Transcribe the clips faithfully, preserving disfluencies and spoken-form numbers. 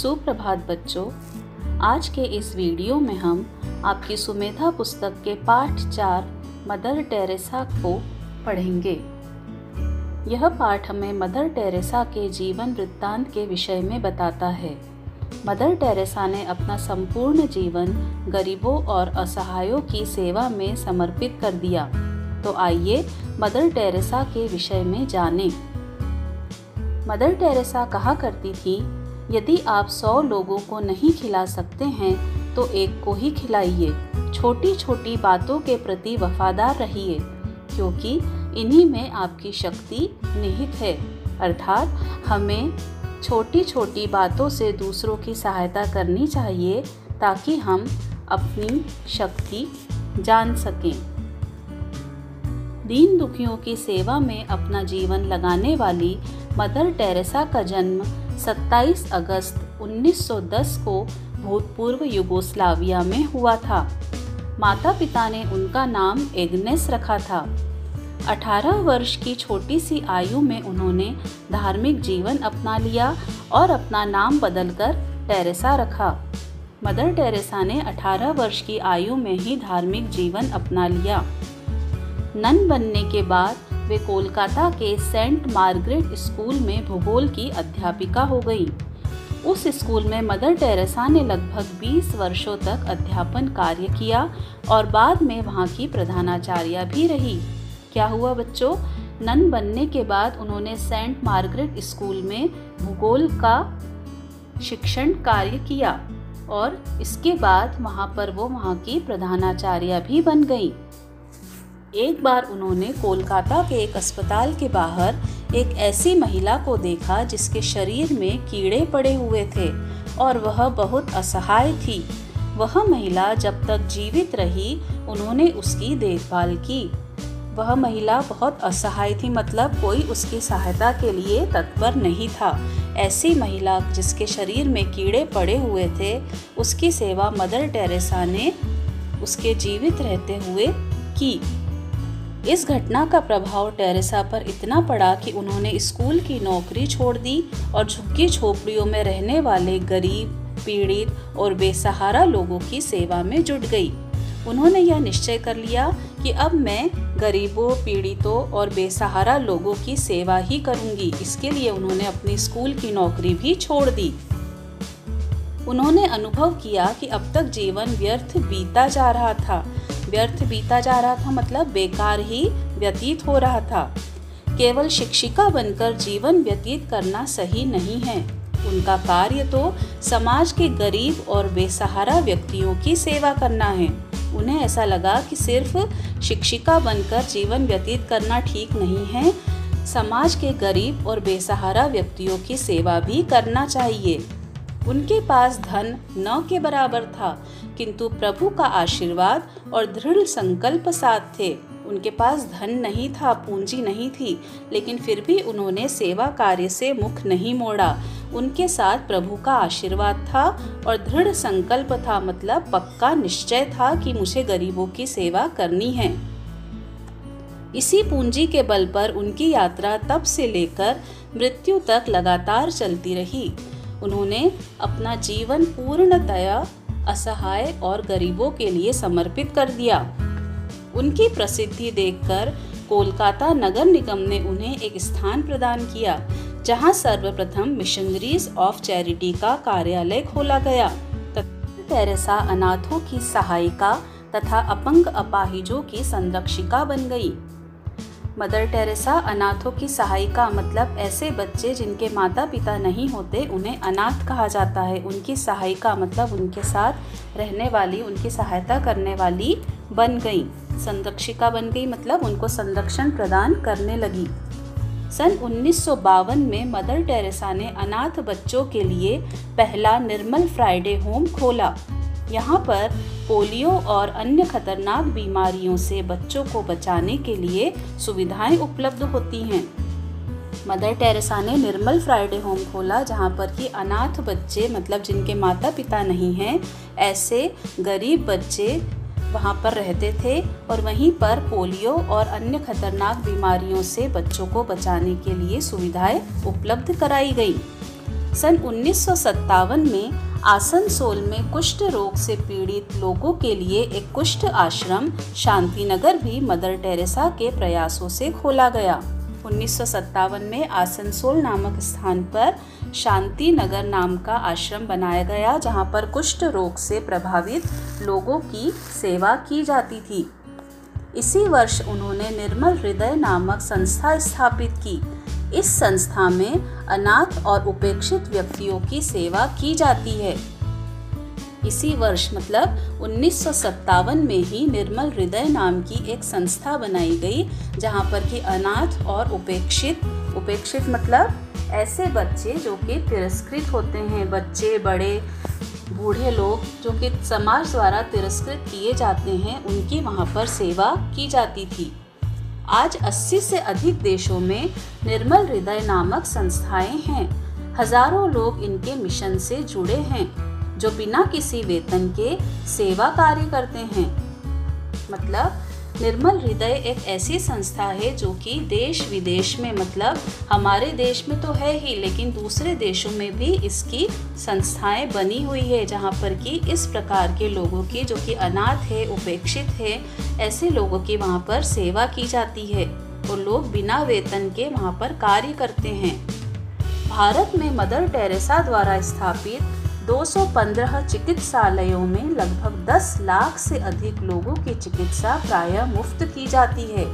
सुप्रभात बच्चों, आज के इस वीडियो में हम आपकी सुमेधा पुस्तक के पाठ चार मदर टेरेसा को पढ़ेंगे। यह पाठ हमें मदर टेरेसा के जीवन वृत्तांत के विषय में बताता है। मदर टेरेसा ने अपना संपूर्ण जीवन गरीबों और असहायों की सेवा में समर्पित कर दिया। तो आइए मदर टेरेसा के विषय में जानें। मदर टेरेसा कहा करती थी, यदि आप सौ लोगों को नहीं खिला सकते हैं तो एक को ही खिलाइए। छोटी छोटी बातों के प्रति वफादार रहिए, क्योंकि इन्हीं में आपकी शक्ति निहित है। अर्थात हमें छोटी छोटी बातों से दूसरों की सहायता करनी चाहिए ताकि हम अपनी शक्ति जान सकें। दीन दुखियों की सेवा में अपना जीवन लगाने वाली मदर टेरेसा का जन्म सत्ताईस अगस्त उन्नीस सौ दस को भूतपूर्व यूगोस्लाविया में हुआ था। माता पिता ने उनका नाम एग्नेस रखा था। अठारह वर्ष की छोटी सी आयु में उन्होंने धार्मिक जीवन अपना लिया और अपना नाम बदलकर टेरेसा रखा। मदर टेरेसा ने अठारह वर्ष की आयु में ही धार्मिक जीवन अपना लिया। नन बनने के बाद वे कोलकाता के सेंट मार्गरेट स्कूल में भूगोल की अध्यापिका हो गई। उस स्कूल में मदर टेरेसा ने लगभग बीस वर्षों तक अध्यापन कार्य किया और बाद में वहाँ की प्रधानाचार्य भी रही। क्या हुआ बच्चों? नन बनने के बाद उन्होंने सेंट मार्गरेट स्कूल में भूगोल का शिक्षण कार्य किया और इसके बाद वहाँ पर वो वहाँ की प्रधानाचार्य भी बन गई। एक बार उन्होंने कोलकाता के एक अस्पताल के बाहर एक ऐसी महिला को देखा जिसके शरीर में कीड़े पड़े हुए थे और वह बहुत असहाय थी। वह महिला जब तक जीवित रही उन्होंने उसकी देखभाल की। वह महिला बहुत असहाय थी, मतलब कोई उसकी सहायता के लिए तत्पर नहीं था। ऐसी महिला जिसके शरीर में कीड़े पड़े हुए थे, उसकी सेवा मदर टेरेसा ने उसके जीवित रहते हुए की। इस घटना का प्रभाव टेरेसा पर इतना पड़ा कि उन्होंने स्कूल की नौकरी छोड़ दी और झुग्गी झोपड़ियों में रहने वाले गरीब, पीड़ित और बेसहारा लोगों की सेवा में जुट गई। उन्होंने यह निश्चय कर लिया कि अब मैं गरीबों, पीड़ितों और बेसहारा लोगों की सेवा ही करूंगी। इसके लिए उन्होंने अपनी स्कूल की नौकरी भी छोड़ दी। उन्होंने अनुभव किया कि अब तक जीवन व्यर्थ बीता जा रहा था। व्यर्थ बीता जा रहा था मतलब बेकार ही व्यतीत हो रहा था। केवल शिक्षिका बनकर जीवन व्यतीत करना सही नहीं है। उनका कार्य तो समाज के गरीब और बेसहारा व्यक्तियों की सेवा करना है। उन्हें ऐसा लगा कि सिर्फ शिक्षिका बनकर जीवन व्यतीत करना ठीक नहीं है, समाज के गरीब और बेसहारा व्यक्तियों की सेवा भी करना चाहिए। उनके पास धन न के बराबर था, किंतु प्रभु का आशीर्वाद और दृढ़ संकल्प साथ थे। उनके पास धन नहीं था, पूंजी नहीं थी, लेकिन फिर भी उन्होंने सेवा कार्य से मुख नहीं मोड़ा। उनके साथ प्रभु का आशीर्वाद था और दृढ़ संकल्प था, मतलब पक्का निश्चय था कि मुझे गरीबों की सेवा करनी है। इसी पूंजी के बल पर उनकी यात्रा तब से लेकर मृत्यु तक लगातार चलती रही। उन्होंने अपना जीवन पूर्णतया असहाय और गरीबों के लिए समर्पित कर दिया। उनकी प्रसिद्धि देखकर कोलकाता नगर निगम ने उन्हें एक स्थान प्रदान किया, जहां सर्वप्रथम मिशनरीज ऑफ चैरिटी का कार्यालय खोला गया। टेरेसा अनाथों की सहायिका तथा अपंग अपाहिजों की संरक्षिका बन गई। मदर टेरेसा अनाथों की सहायिका मतलब ऐसे बच्चे जिनके माता पिता नहीं होते, उन्हें अनाथ कहा जाता है। उनकी सहायिका मतलब उनके साथ रहने वाली, उनकी सहायता करने वाली बन गई। संरक्षिका बन गई मतलब उनको संरक्षण प्रदान करने लगी। सन उन्नीस सौ बावन में मदर टेरेसा ने अनाथ बच्चों के लिए पहला निर्मल फ्राइडे होम खोला। यहाँ पर पोलियो और अन्य खतरनाक बीमारियों से बच्चों को बचाने के लिए सुविधाएं उपलब्ध होती हैं। मदर टेरेसा ने निर्मल फ्राइडे होम खोला, जहाँ पर कि अनाथ बच्चे मतलब जिनके माता पिता नहीं हैं, ऐसे गरीब बच्चे वहाँ पर रहते थे और वहीं पर पोलियो और अन्य खतरनाक बीमारियों से बच्चों को बचाने के लिए सुविधाएं उपलब्ध कराई गई। सन उन्नीस सौ सत्तावन में आसनसोल में कुष्ठ रोग से पीड़ित लोगों के लिए एक कुष्ठ आश्रम शांतिनगर भी मदर टेरेसा के प्रयासों से खोला गया। उन्नीस सौ सत्तावन में आसनसोल नामक स्थान पर शांतिनगर नाम का आश्रम बनाया गया, जहां पर कुष्ठ रोग से प्रभावित लोगों की सेवा की जाती थी। इसी वर्ष उन्होंने निर्मल हृदय नामक संस्था स्थापित की। इस संस्था में अनाथ और उपेक्षित व्यक्तियों की सेवा की जाती है। इसी वर्ष मतलब उन्नीस सौ सत्तावन में ही निर्मल हृदय नाम की एक संस्था बनाई गई, जहां पर कि अनाथ और उपेक्षित उपेक्षित मतलब ऐसे बच्चे जो कि तिरस्कृत होते हैं, बच्चे बड़े बूढ़े लोग जो कि समाज द्वारा तिरस्कृत किए जाते हैं, उनकी वहां पर सेवा की जाती थी। आज अस्सी से अधिक देशों में निर्मल हृदय नामक संस्थाएं हैं। हजारों लोग इनके मिशन से जुड़े हैं, जो बिना किसी वेतन के सेवा कार्य करते हैं। मतलब निर्मल हृदय एक ऐसी संस्था है जो कि देश विदेश में, मतलब हमारे देश में तो है ही, लेकिन दूसरे देशों में भी इसकी संस्थाएं बनी हुई है, जहां पर कि इस प्रकार के लोगों की जो कि अनाथ है, उपेक्षित है, ऐसे लोगों की वहां पर सेवा की जाती है और लोग बिना वेतन के वहां पर कार्य करते हैं। भारत में मदर टेरेसा द्वारा स्थापित दो सौ पंद्रह चिकित्सालयों में लगभग दस लाख से अधिक लोगों की चिकित्सा प्रायः मुफ्त की जाती है।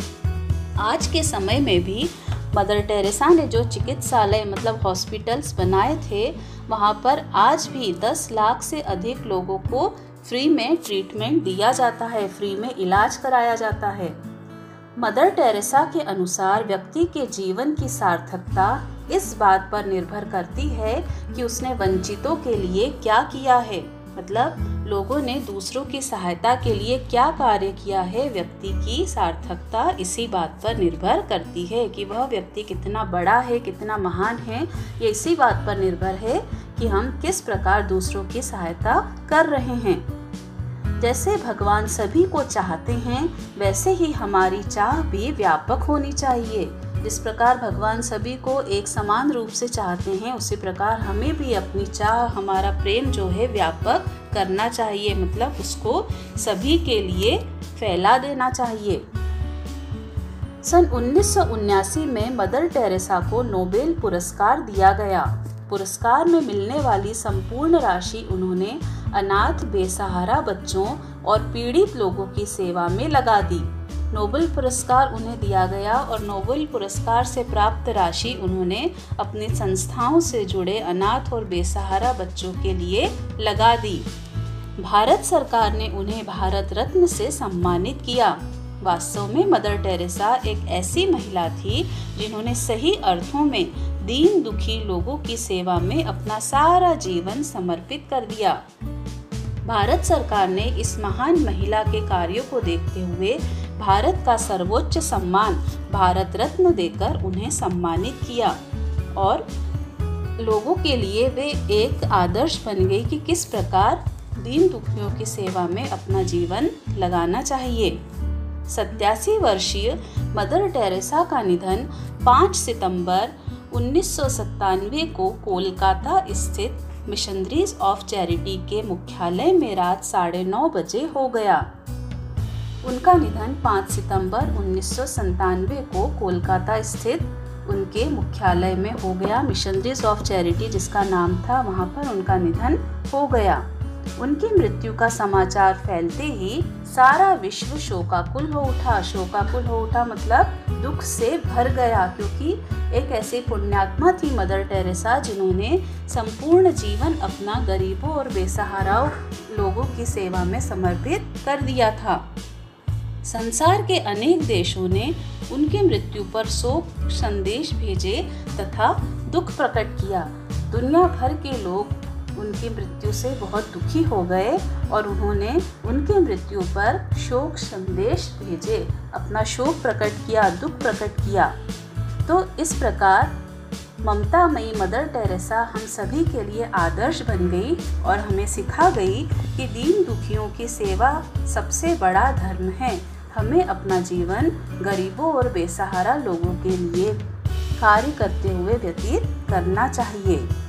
आज के समय में भी मदर टेरेसा ने जो चिकित्सालय मतलब हॉस्पिटल्स बनाए थे, वहाँ पर आज भी दस लाख से अधिक लोगों को फ्री में ट्रीटमेंट दिया जाता है, फ्री में इलाज कराया जाता है। मदर टेरेसा के अनुसार व्यक्ति के जीवन की सार्थकता इस बात पर निर्भर करती है कि उसने वंचितों के लिए क्या किया है, मतलब लोगों ने दूसरों की सहायता के लिए क्या कार्य किया है। व्यक्ति की सार्थकता इसी बात पर निर्भर करती है कि वह व्यक्ति कितना बड़ा है, कितना महान है। ये इसी बात पर निर्भर है कि हम किस प्रकार दूसरों की सहायता कर रहे हैं। जैसे भगवान सभी को चाहते हैं, वैसे ही हमारी चाह भी व्यापक होनी चाहिए। जिस प्रकार भगवान सभी को एक समान रूप से चाहते हैं, उसी प्रकार हमें भी अपनी चाह, हमारा प्रेम जो है व्यापक करना चाहिए, मतलब उसको सभी के लिए फैला देना चाहिए। सन उन्नीस सौ उन्यासी में मदर टेरेसा को नोबेल पुरस्कार दिया गया। पुरस्कार में मिलने वाली संपूर्ण राशि उन्होंने अनाथ, बेसहारा बच्चों और पीड़ित लोगों की सेवा में लगा दी। नोबेल पुरस्कार उन्हें दिया गया और नोबेल पुरस्कार से प्राप्त राशि उन्होंने अपनी संस्थाओं से जुड़े अनाथ और बेसहारा बच्चों के लिए लगा दी। भारत सरकार ने उन्हें भारत रत्न से सम्मानित किया। वास्तव में मदर टेरेसा एक ऐसी महिला थी जिन्होंने सही अर्थों में दीन दुखी लोगों की सेवा में अपना सारा जीवन समर्पित कर दिया। भारत सरकार ने इस महान महिला के कार्यों को देखते हुए भारत का सर्वोच्च सम्मान भारत रत्न देकर उन्हें सम्मानित किया और लोगों के लिए वे एक आदर्श बन गई कि किस प्रकार दीन दुखियों की सेवा में अपना जीवन लगाना चाहिए। सत्तासी वर्षीय मदर टेरेसा का निधन पाँच सितंबर उन्नीस सौ सत्तानवे को कोलकाता स्थित मिशनरीज ऑफ चैरिटी के मुख्यालय में रात साढ़े नौ बजे हो गया। उनका निधन पाँच सितंबर उन्नीस सौ सत्तानवे को कोलकाता स्थित उनके मुख्यालय में हो गया। मिशनरीज ऑफ चैरिटी जिसका नाम था, वहाँ पर उनका निधन हो गया। उनकी मृत्यु का समाचार फैलते ही सारा विश्व शोकाकुल हो उठा। शोकाकुल हो उठा मतलब दुख से भर गया, क्योंकि एक ऐसी पुण्यात्मा थी मदर टेरेसा जिन्होंने संपूर्ण जीवन अपना गरीबों और बेसहारा लोगों की सेवा में समर्पित कर दिया था। संसार के अनेक देशों ने उनकी मृत्यु पर शोक संदेश भेजे तथा दुख प्रकट किया। दुनिया भर के लोग उनकी मृत्यु से बहुत दुखी हो गए और उन्होंने उनकी मृत्यु पर शोक संदेश भेजे, अपना शोक प्रकट किया, दुख प्रकट किया। तो इस प्रकार ममतामयी मदर टेरेसा हम सभी के लिए आदर्श बन गई और हमें सिखा गई कि दीन दुखियों की सेवा सबसे बड़ा धर्म है। हमें अपना जीवन गरीबों और बेसहारा लोगों के लिए कार्य करते हुए व्यतीत करना चाहिए।